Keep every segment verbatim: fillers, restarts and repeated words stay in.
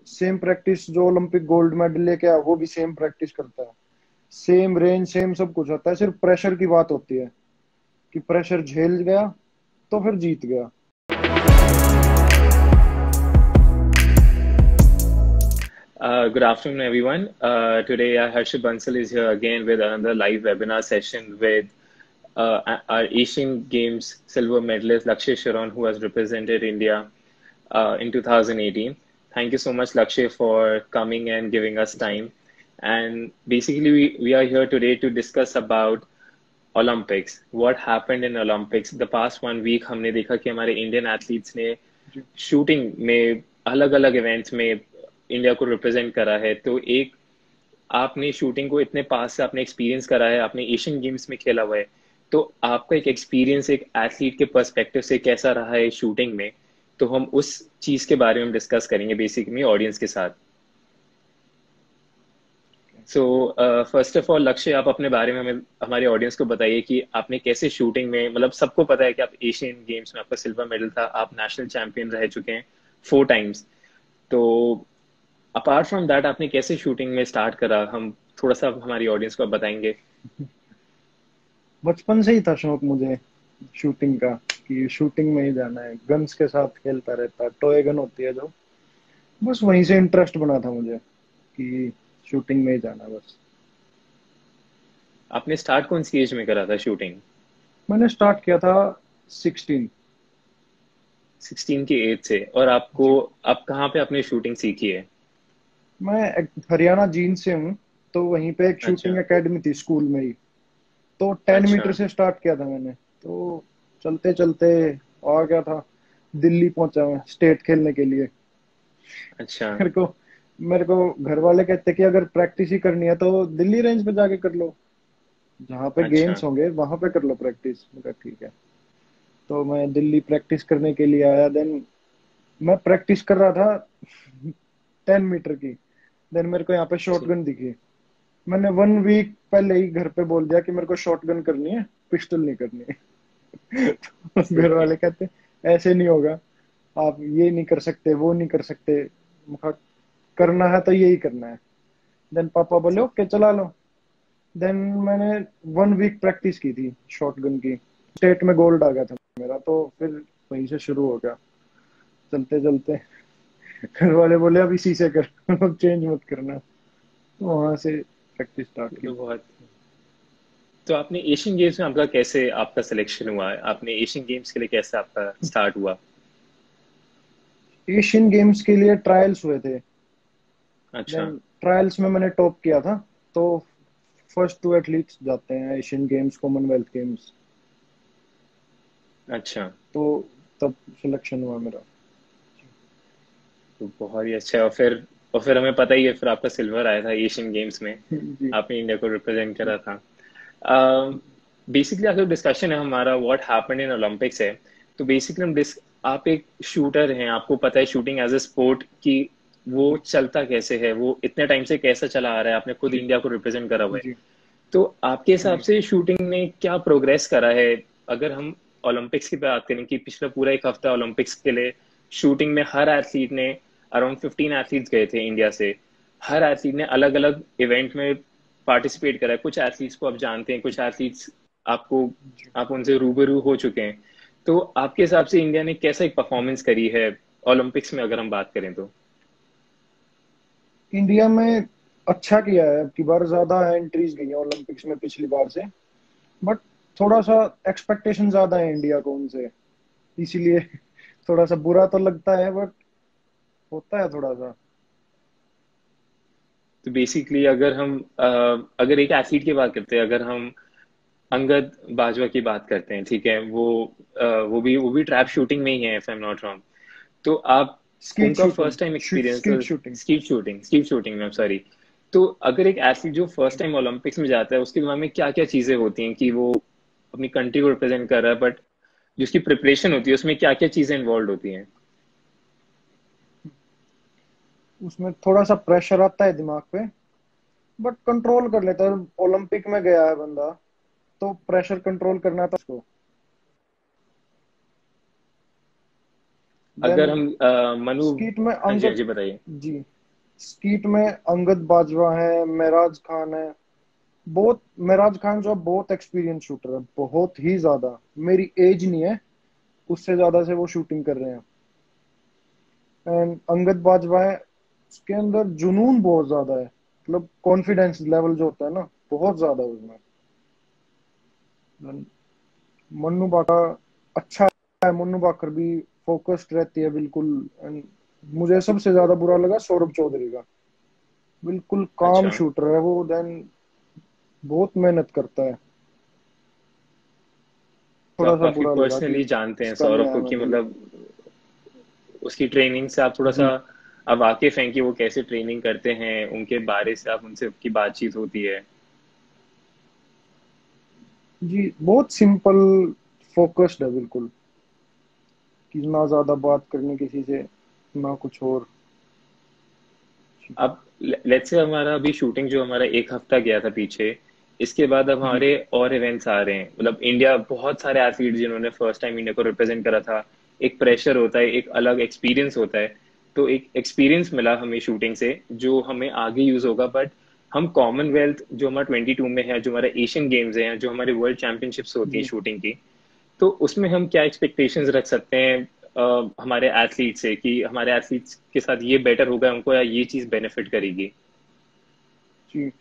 Same practice जो Olympic gold medal लेके आया वो भी सेम प्रैक्टिस करता है, सेम रेंज सेम सब कुछ होता है, सिर्फ प्रेशर की बात होती है कि प्रेशर झेल गया तो फिर जीत गया। Uh, good afternoon, everyone. Uh, today, uh, Harshit Bansal is here again with another live webinar session with uh, our Asian Games silver medalist Lakshay Sharon, who has represented India uh, in two thousand eighteen. Thank you so much, Lakshay, for coming and giving us time. And basically, we, we are here today to discuss about Olympics. What happened in Olympics? The past one week, हमने देखा कि हमारे Indian athletes ने shooting में अलग-अलग events में India को represent करा है। तो एक आपने शूटिंग को इतने पास से आपने एक्सपीरियंस करा है, आपने एशियन गेम्स में खेला हुआ है, तो आपका एक एक्सपीरियंस एक एथलीट के पर्सपेक्टिव से कैसा रहा है शूटिंग में, तो हम उस चीज के बारे में डिस्कस करेंगे बेसिकली ऑडियंस के साथ। सो फर्स्ट ऑफ ऑल लक्ष्य, आप अपने बारे में हमें हमारे ऑडियंस को बताइए कि आपने कैसे शूटिंग में, मतलब सबको पता है कि आप एशियन गेम्स में आपका सिल्वर मेडल था, आप नेशनल चैंपियन रह चुके हैं फोर टाइम्स। तो अपार्ट फ्रॉम दैट आपने कैसे शूटिंग में स्टार्ट करा, हम थोड़ा सा हमारी ऑडियंस को बताएंगे। बचपन से ही था शौक मुझे शूटिंग का, कि शूटिंग में ही जाना है, गन्स के साथ खेलता रहता, टॉय गन होती है जो, बस वहीं से इंटरेस्ट बना था मुझे कि शूटिंग में ही जाना बस। आपने स्टार्ट कौन सी एज में करा था शूटिंग? मैंने स्टार्ट किया था सिक्सटीन सिक्सटीन की एज से। और आपको आप कहाँ पे आपने शूटिंग सीखी है? मैं एक हरियाणा जींद से हूँ, तो वहीं पे एक शूटिंग अच्छा एकेडमी थी स्कूल में ही, तो टेन अच्छा मीटर से स्टार्ट किया था मैंने। तो चलते चलते आ गया था, दिल्ली पहुंचा मैं स्टेट खेलने के लिए। अच्छा मेरे को मेरे को घर वाले कहते कि अगर प्रैक्टिस ही करनी है तो दिल्ली रेंज पे जाके कर लो, जहाँ पे अच्छा गेम्स होंगे वहां पे कर लो प्रैक्टिस। मैं ठीक है, तो मैं दिल्ली प्रैक्टिस करने के लिए आया। देन मैं प्रैक्टिस कर रहा था टेन मीटर की। देन मेरे को यहाँ पे शॉटगन दिखी। मैंने वन वीक पहले ही घर पे बोल दिया कि मेरे को शॉटगन करनी है, पिस्टल नहीं करनी है। तो घर ठीक है। वाले कहते ऐसे नहीं होगा, आप ये नहीं कर सकते वो नहीं कर सकते। मैं कहा, करना है तो यही करना है। देन पापा बोले ओके चला लो। देन मैंने वन वीक प्रैक्टिस की थी शॉटगन की, स्टेट में गोल्ड आ गया था मेरा। तो फिर वहीं से शुरू हो गया चलते चलते। घर वाले बोले अब इसी से कर, अब चेंज मत करना। तो वहां से प्रैक्टिस स्टार्ट तो की। बहुत तो आपने एशियन गेम्स में आपका कैसे आपका सिलेक्शन हुआ है? आपने एशियन गेम्स के लिए कैसे आपका स्टार्ट हुआ? एशियन गेम्स के लिए ट्रायल्स हुए थे। अच्छा देन ट्रायल्स में मैंने टॉप किया था। तो फर्स्ट टू एथलीट्स जाते हैं एशियन गेम्स, कॉमनवेल्थ गेम्स। अच्छा। तो तब सिलेक्शन हुआ मेरा। तो बहुत ही अच्छा है। और फिर और फिर हमें पता ही है, फिर आपका सिल्वर आया था एशियन गेम्स में, जी आपने इंडिया को रिप्रेजेंट करा था। बेसिकली अगर डिस्कशन है हमारा व्हाट हैपेंड इन ओलंपिक्स है, तो बेसिकली हम डिस आप एक शूटर हैं, आपको पता है शूटिंग एज अ स्पोर्ट की वो चलता कैसे है, वो इतने टाइम से कैसा चला आ रहा है, आपने खुद जी इंडिया को रिप्रेजेंट करा हुआ है। जी तो आपके हिसाब जी से शूटिंग ने क्या प्रोग्रेस करा है? अगर हम ओलंपिक्स की बात करें कि पिछला पूरा एक हफ्ता ओलंपिक्स के लिए शूटिंग में हर एथलीट ने, अराउंड फिफ्टीन एथलीट्स गए थे इंडिया से, हर एथलीट ने अलग अलग इवेंट में पार्टिसिपेट करा है। कुछ एथलीट्स को आप जानते हैं, कुछ एथलीट्स आपको जी। आप उनसे रूबरू हो चुके हैं। तो आपके हिसाब से इंडिया ने कैसा एक परफॉर्मेंस करी है ओलंपिक्स में, अगर हम बात करें तो? इंडिया में अच्छा किया है, अब की बार ज्यादा एंट्रीज गई हैं ओलंपिक्स में पिछली बार से। बट थोड़ा सा एक्सपेक्टेशन ज्यादा है इंडिया को उनसे, इसीलिए थोड़ा सा बुरा तो लगता है, बट होता है थोड़ा सा। तो बेसिकली अगर हम अ, अगर एक एथलीट की बात करते हैं, अगर हम अंगद बाजवा की बात करते हैं, ठीक है, वो अ, वो भी वो भी ट्रैप शूटिंग में ही है, if I am not wrong. तो आप स्कीट उनका shooting, first time experience skeet shooting. Skeet shooting skeet shooting में, सॉरी। तो अगर एक एथलीट जो फर्स्ट टाइम ओलंपिक्स में जाता है, उसके दिमाग में क्या क्या चीजें होती हैं कि वो अपनी कंट्री को रिप्रेजेंट कर रहा है, बट जिसकी प्रिपरेशन होती है उसमें क्या क्या चीजें इन्वॉल्व होती हैं? उसमें थोड़ा सा प्रेशर आता है दिमाग पे, बट कंट्रोल कर लेता है। ओलंपिक में गया है बंदा, तो प्रेशर कंट्रोल करना था उसको। देन अगर हम अ, मनु। स्कीट में हाँ जी हाँ अंगद, जी, बताइए। जी, स्कीट में अंगद बाजवा है, मेराज खान है। बहुत मेराज खान जो बहुत एक्सपीरियंस शूटर है, बहुत ही ज्यादा। मेरी एज नहीं है, उससे ज्यादा से वो शूटिंग कर रहे हैं। एंड अंगद बाजवा है, उसके अंदर जुनून बहुत ज्यादा है, मतलब कॉन्फिडेंस लेवल जो होता है ना, बहुत ज्यादा है उसमें। मन्नू बाका अच्छा है, मन्नू बाकर भी फोकस्ड रहती है बिल्कुल। And मुझे सबसे ज्यादा बुरा लगा सौरभ चौधरी का, बिल्कुल काम अच्छा, शूटर है वो। देन बहुत मेहनत करता है। तो थोड़ा आप सा काफी बुरा लगा कि पर्सनली जानते हैं इसका नहीं सौरभ आया को कि मेडल। मतलब उसकी ट्रेनिंग से आप थोड़ा सा जी अब वाकिफ हैं कि वो कैसे ट्रेनिंग करते हैं, उनके बारे से आप उनसे की बातचीत होती है। जी, बहुत सिंपल, फोकस्ड है बिल्कुल, कि ना ज्यादा बात करनी किसी से, ना कुछ और। अब लेट्स से हमारा अभी शूटिंग जो हमारा एक हफ्ता गया था पीछे, इसके बाद अब जी हमारे और इवेंट्स आ रहे हैं। मतलब इंडिया, बहुत सारे एथलीट जिन्होंने फर्स्ट टाइम इंडिया को रिप्रेजेंट करा था, एक प्रेशर होता है, एक अलग एक्सपीरियंस होता है। तो एक एक्सपीरियंस मिला हमें शूटिंग से जो हमें आगे यूज होगा। बट हम कॉमनवेल्थ जो हमारा ट्वेंटी टू में है, जो हमारा एशियन गेम्स है, जो हमारे वर्ल्ड चैंपियनशिप्स होती हैं जी शूटिंग की, तो उसमें हम क्या एक्सपेक्टेशंस रख सकते हैं अ, हमारे एथलीट से कि हमारे एथलीट्स के साथ ये बेटर होगा हमको, या ये चीज बेनिफिट करेगी। जी,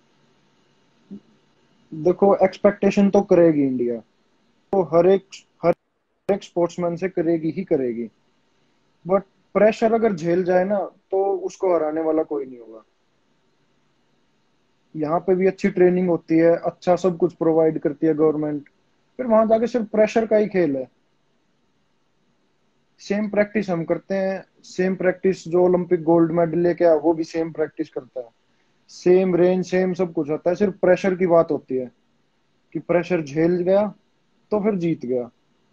देखो एक्सपेक्टेशन तो करेगी इंडिया, तो हर एक हर एक स्पोर्ट्समैन से करेगी ही करेगी। बट प्रेशर अगर झेल जाए ना, तो उसको हराने वाला कोई नहीं होगा। यहाँ पे भी अच्छी ट्रेनिंग होती है, अच्छा सब कुछ प्रोवाइड करती है गवर्नमेंट, फिर वहां जाके सिर्फ प्रेशर का ही खेल है। सेम प्रैक्टिस हम करते हैं, सेम प्रैक्टिस जो ओलंपिक गोल्ड मेडल लेके आया वो भी सेम प्रैक्टिस करता है, सेम रेंज सेम सब कुछ होता है। सिर्फ प्रेशर की बात होती है कि प्रेशर झेल गया तो फिर जीत गया।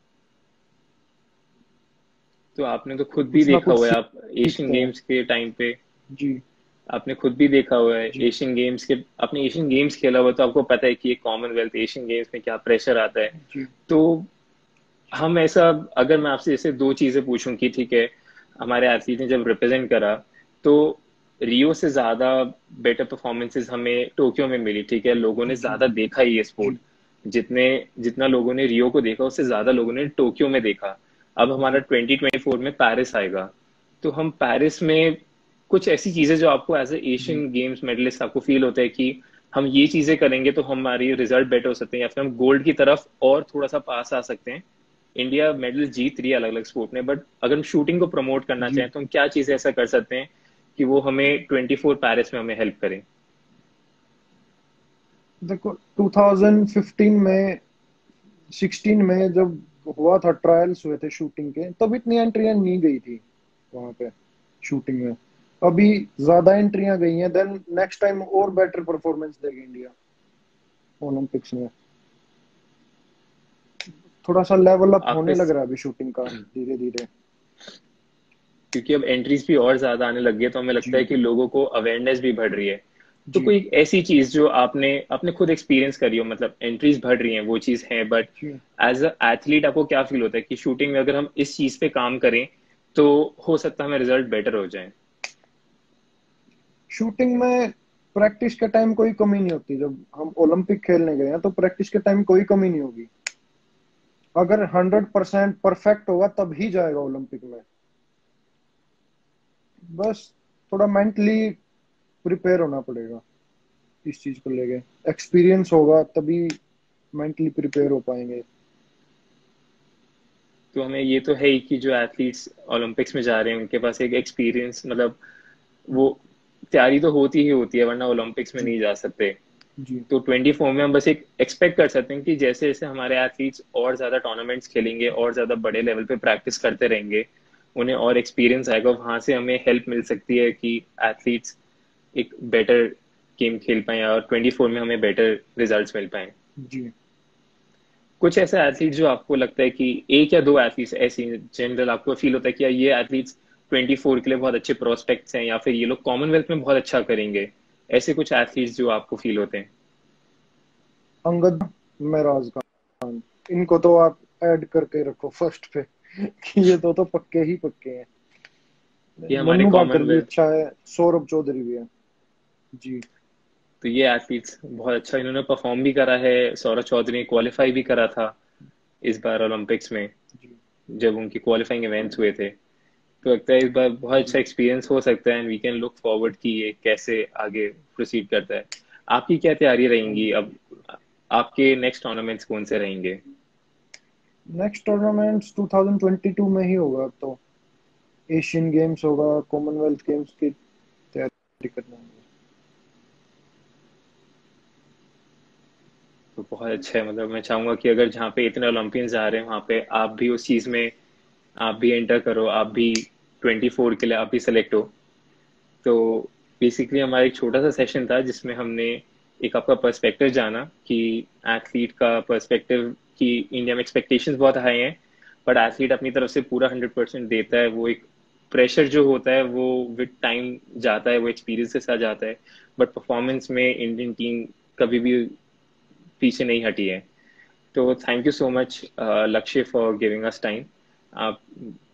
तो आपने तो खुद भी कुछ ना देखा कुछ हुआ है, आप एशियन सीखते हैं। गेम्स के टाइम पे जी आपने खुद भी देखा हुआ है जी एशियन गेम्स के, आपने एशियन गेम्स खेला हुआ, तो आपको पता है कि ये कॉमनवेल्थ एशियन गेम्स में क्या प्रेशर आता है। जी तो हम ऐसा, अगर मैं आपसे जैसे दो चीजें पूछूं कि ठीक है, हमारे एथलीट ने जब रिप्रेजेंट करा, तो रियो से ज्यादा बेटर परफॉर्मेंसेस हमें टोक्यो में मिली। ठीक है, लोगों ने जी ज्यादा देखा ये स्पोर्ट, जी जितने जितना लोगों ने रियो को देखा उससे ज्यादा लोगों ने टोक्यो में देखा। अब हमारा जी ट्वेंटी ट्वेंटी फोर में पेरिस आएगा, तो हम पेरिस में कुछ ऐसी चीजें जो आपको एज ए जी। एशियन गेम्स मेडलिस्ट आपको फील होता है कि हम ये चीजें करेंगे तो हमारी रिजल्ट बेटर हो सकते हैं, या फिर हम गोल्ड की तरफ और थोड़ा सा पास आ सकते हैं। इंडिया मेडल जीत रही है अलग अलग स्पोर्ट में, बट अगर हम शूटिंग को प्रमोट करना जी चाहें तो हम क्या चीजें ऐसा कर सकते हैं कि वो हमें ट्वेंटी फोर पेरिस में हमें हेल्प करें। देखो ट्वेंटी फिफ्टीन में, सिक्सटीन में जब हुआ था, ट्रायल्स हुए थे शूटिंग के, तब इतनी एंट्रियां नहीं गई थी वहां पे शूटिंग में। अभी ज्यादा एंट्रियां गई हैं, देन नेक्स्ट टाइम और बेटर परफॉर्मेंस देगी इंडिया ओलंपिक्स में। थोड़ा सा लेवल अप आप होने लग इस रहा है अभी शूटिंग का, धीरे धीरे। क्योंकि अब एंट्रीज भी और ज्यादा आने लग गई है, तो हमें लगता है जी कि लोगों को अवेयरनेस भी बढ़ रही है। तो जी कोई एक ऐसी चीज जो आपने आपने खुद एक्सपीरियंस करी हो, मतलब एंट्रीज बढ़ रही हैं वो चीज है, बट जी। एज अ एथलीट आपको क्या फील होता है कि शूटिंग में अगर हम इस चीज पे काम करें तो हो सकता है हमें रिजल्ट बेटर हो जाए। शूटिंग में प्रैक्टिस के टाइम कोई कमी नहीं होती। जब हम ओलंपिक खेलने गए हैं तो प्रैक्टिस के टाइम कोई कमी नहीं होगी। अगर हंड्रेड परसेंट परफेक्ट होगा तब ही जाएगा ओलंपिक में। बस थोड़ा मेंटली प्रिपेयर होना पड़ेगा इस चीज को लेके। एक्सपीरियंस होगा तभी मेंटली प्रिपेयर हो पाएंगे। तो हमें ये तो है ही कि जो एथलीट्स ओलंपिक्स में जा रहे हैं उनके पास एक एक्सपीरियंस, मतलब वो तैयारी तो होती ही होती है, वरना ओलंपिक्स में जी नहीं जा सकते। जी तो ट्वेंटी फोर में हम बस एक एक्सपेक्ट कर सकते हैं कि जैसे जैसे हमारे एथलीट्स और ज्यादा टूर्नामेंट्स खेलेंगे और ज्यादा बड़े लेवल पे प्रैक्टिस करते रहेंगे, उन्हें और एक्सपीरियंस आएगा, वहां से हमें हेल्प मिल सकती है कि एथलीट्स एक बेटर गेम खेल पाए और ट्वेंटी फोर में हमें बेटर रिजल्ट्स मिल पाए। जी। कुछ ऐसे एथलीट जो आपको लगता है कि एक या दो एथलीट्स ऐसी जनरल आपको फील होता है कि यार ये एथलीट्स ट्वेंटी फोर के लिए बहुत अच्छे प्रोस्पेक्ट्स हैं, या फिर ये लोग कॉमनवेल्थ में बहुत अच्छा करेंगे, ऐसे कुछ एथलीट्स जो आपको फील होते हैं? अंगद, महराज खान, इनको तो आप ऐड करके रखो फर्स्ट पे कि ये दो तो पक्के ही पक्के हैं। ये हमारे मन्नू भाकर भी कॉमनवेल्थ, अच्छा है, सौरभ चौधरी भी है। जी। तो ये एथलीट्स बहुत अच्छा इन्होंने परफॉर्म भी करा है। सौरभ चौधरी ने क्वालिफाई भी करा था इस बार ओलंपिक्स में, जी। जब उनकी क्वालिफाइंग इवेंट्स हुए थे। तो लगता है इस बार बहुत अच्छा जी। एक्सपीरियंस हो सकता है and we can look forward कि ये कैसे आगे प्रोसीड करता है। आपकी क्या तैयारी रहेंगी अब? आपके नेक्स्ट टूर्नामेंट्स कौन से रहेंगे? Next tournament twenty twenty two में ही होगा, तो एशियन गेम्स होगा, कॉमनवेल्थ गेम्स की तैयारी करना है। तो बहुत अच्छा है। मतलब मैं चाहूंगा कि अगर जहाँ पे इतने ओलंपियंस जा रहे हैं वहाँ पे आप भी उस चीज में आप भी एंटर करो, आप भी ट्वेंटी फोर के लिए आप भी सेलेक्ट हो। तो बेसिकली हमारा एक छोटा सा सेशन था जिसमें हमने एक आपका पर्सपेक्टिव जाना कि एथलीट का पर्सपेक्टिव, कि इंडिया में एक्सपेक्टेशंस बहुत हाई हैं, बट एथलीट अपनी तरफ से पूरा हंड्रेड परसेंट देता है। वो एक प्रेशर जो होता है वो विद टाइम जाता है, वो एक्सपीरियंस के साथ जाता है, बट परफॉर्मेंस में इंडियन टीम कभी भी पीछे नहीं हटी है। तो thank you so much Lakshya for giving us time. आप